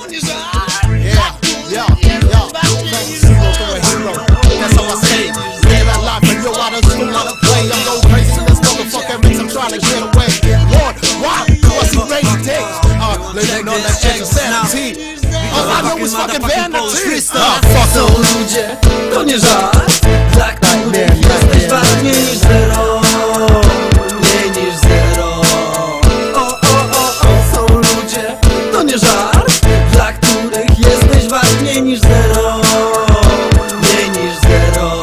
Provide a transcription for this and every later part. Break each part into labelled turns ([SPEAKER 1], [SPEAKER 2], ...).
[SPEAKER 1] That's all I say. Stay that life and yo, I just don't wanna play. I'm going crazy in this motherfucker mix, I'm trying to get away. Lord, why? What's he rainy days? Living on that shit insanity. All I know is fucking vanity. Fuck
[SPEAKER 2] są ludzie, to nie żart, dla których jesteś ważniej niż zero. Mniej niż zero. Są ludzie, to nie żart, dla których jesteś ważniej niż zero. Mniej niż zero.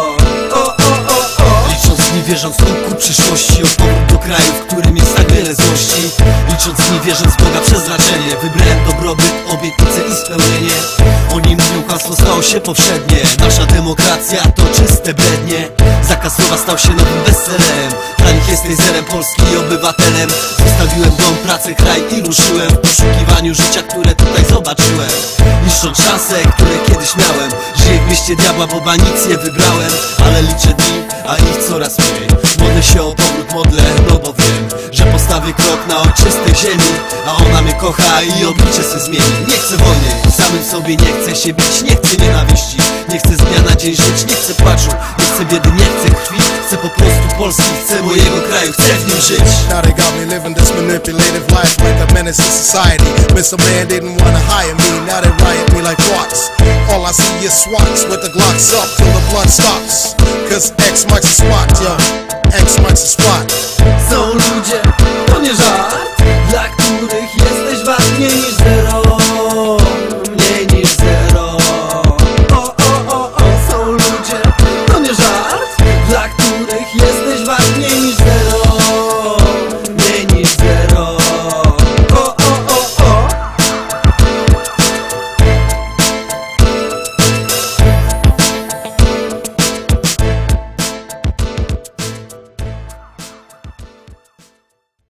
[SPEAKER 2] Licząc nie wierząc ku przyszłości, o powrót do kraju, w którym jest tak wiele złości. Licząc nie wierząc w Boga przeznaczenie, wybrałem dobrobyt, obietnice i spełnienie. Oni mówią, hasło stało się powszednie. Nasza demokracja to czyste brednie. Zakaz słowa stał się nowym bestsellerem. Dla nich jesteś zerem, Polski obywatelem. Zostawiłem dom, pracę, kraj i ruszyłem w poszukiwaniu życia, które tutaj zobaczyłem. Niszcząc szanse, które kiedyś miałem. Żyję w mieście diabła, bo nic nie wybrałem. Ale liczę dni, a ich coraz mniej. Modlę się o powrót, modlę, no bo wiem, że postawię krok na ojczystej ziemi. A ona mnie kocha i oblicze se zmieni. Nie chcę wojny, samym sobie nie chcę się bić. Nie chcę nienawiści, nie chcę z dnia na dzień żyć. Nie chcę płaczu, nie chcę biedy, nie chcę krwi. Chcę po prostu Polski, chcę mojego kraju, chcę w nim żyć.
[SPEAKER 1] Now they got me living this manipulative life like a menace to society. Miss a man didn't wanna hire me, now they riot me like what? All I see is SWATs with the Glocks up till the blood stops. Cause X marks the spot, yo, X marks the spot.
[SPEAKER 2] Są ludzie, to nie żart, dla których